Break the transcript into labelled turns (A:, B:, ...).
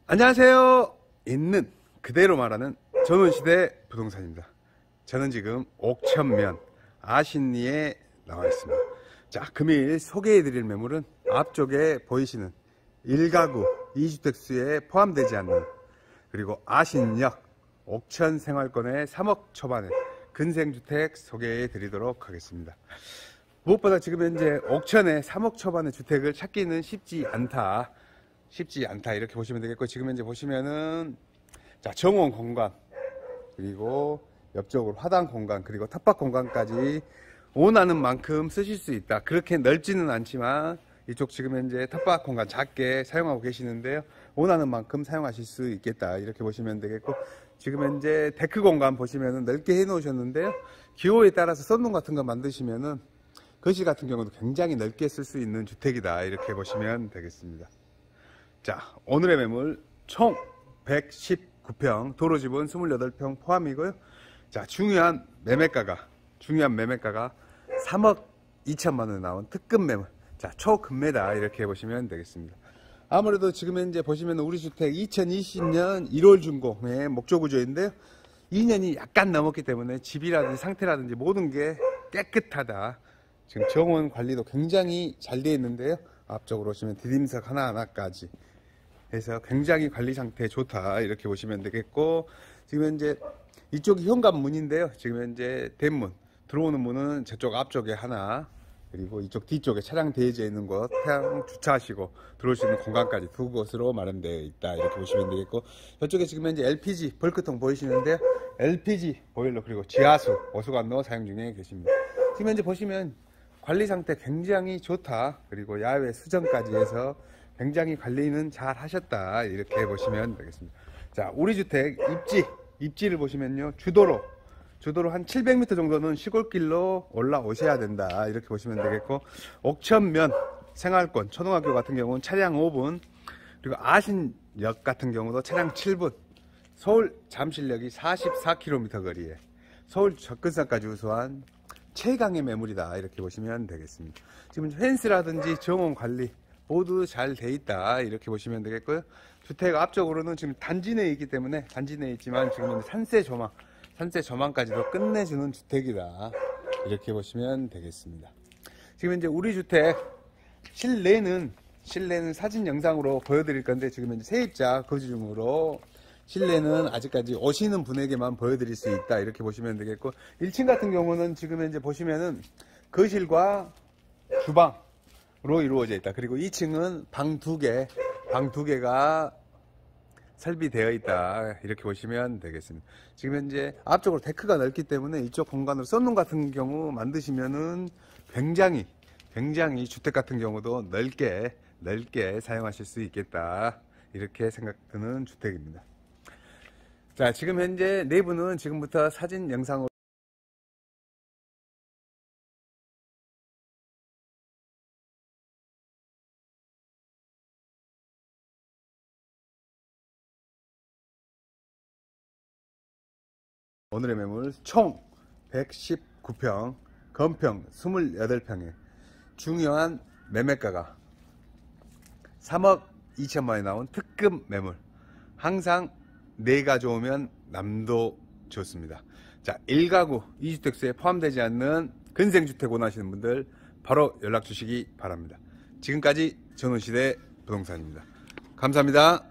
A: 안녕하세요. 있는 그대로 말하는 전원시대 부동산입니다. 저는 지금 옥천면 아신리에 나와 있습니다. 자, 금일 소개해 드릴 매물은 앞쪽에 보이시는 1가구 2주택수에 포함되지 않는, 그리고 아신역 옥천 생활권의 3억 초반의 근생주택 소개해 드리도록 하겠습니다. 무엇보다 지금 현재 옥천에 3억 초반의 주택을 찾기는 쉽지 않다 이렇게 보시면 되겠고, 지금 현재 보시면은 자, 정원 공간, 그리고 옆쪽으로 화단 공간, 그리고 텃밭 공간까지 원하는 만큼 쓰실 수 있다. 그렇게 넓지는 않지만 이쪽 지금 현재 텃밭 공간 작게 사용하고 계시는데요, 원하는 만큼 사용하실 수 있겠다 이렇게 보시면 되겠고, 지금 현재 데크 공간 보시면은 넓게 해 놓으셨는데요, 기호에 따라서 썬룸 같은 거 만드시면은 거실 같은 경우도 굉장히 넓게 쓸 수 있는 주택이다 이렇게 보시면 되겠습니다. 자, 오늘의 매물 총 119평, 도로지분 28평 포함이고요. 자, 중요한 매매가가 3억 2천만 원에 나온 특급 매물. 자, 초급매다 이렇게 보시면 되겠습니다. 아무래도 지금 현재 보시면 우리 주택 2020년 1월 준공의 목조 구조인데요, 2년이 약간 넘었기 때문에 집이라든지 상태라든지 모든 게 깨끗하다. 지금 정원 관리도 굉장히 잘 되어 있는데요, 앞쪽으로 오시면 디딤석 하나하나까지 해서 굉장히 관리 상태 좋다 이렇게 보시면 되겠고, 지금 현재 이쪽이 현관문인데요, 지금 현재 대문 들어오는 문은 저쪽 앞쪽에 하나, 그리고 이쪽 뒤쪽에 차량 대여져 있는 곳, 차량 주차하시고 들어올 수 있는 공간까지 두 곳으로 마련되어 있다 이렇게 보시면 되겠고, 저쪽에 지금 현재 LPG 벌크통 보이시는데요, LPG 보일러 그리고 지하수 오수관로 사용 중에 계십니다. 지금 현재 보시면 관리 상태 굉장히 좋다. 그리고 야외 수정까지 해서 굉장히 관리는 잘 하셨다 이렇게 보시면 되겠습니다. 자, 우리 주택 입지를 보시면요, 주도로 한 700m 정도는 시골길로 올라오셔야 된다 이렇게 보시면 되겠고, 옥천면 생활권 초등학교 같은 경우는 차량 5분, 그리고 아신역 같은 경우도 차량 7분, 서울 잠실역이 44km 거리에 서울 접근성까지 우수한 최강의 매물이다 이렇게 보시면 되겠습니다. 지금 펜스라든지 정원 관리 모두 잘 돼 있다 이렇게 보시면 되겠고요. 주택 앞쪽으로는 지금 단지 내에 있기 때문에 단지 내에 있지만 지금 산세 조망까지도 끝내주는 주택이다 이렇게 보시면 되겠습니다. 지금 이제 우리 주택 실내는 사진 영상으로 보여드릴 건데, 지금 현재 세입자 거주 중으로 실내는 아직까지 오시는 분에게만 보여드릴 수 있다 이렇게 보시면 되겠고, 1층 같은 경우는 지금 현재 보시면은 거실과 주방으로 이루어져 있다. 그리고 2층은 방 2개가 설비되어 있다 이렇게 보시면 되겠습니다. 지금 현재 앞쪽으로 데크가 넓기 때문에 이쪽 공간으로 썬룸 같은 경우 만드시면은 굉장히 주택 같은 경우도 넓게 사용하실 수 있겠다 이렇게 생각드는 주택입니다. 자, 지금 현재 내부는 지금부터 사진 영상으로 오늘의 매물 총 119평, 건평 28평에 중요한 매매가가 3억 2천만 원에 나온 특급 매물. 항상 내가 좋으면 남도 좋습니다. 자, 1가구 2주택수에 포함되지 않는 근생주택 원하시는 분들 바로 연락 주시기 바랍니다. 지금까지 전원시대 부동산입니다. 감사합니다.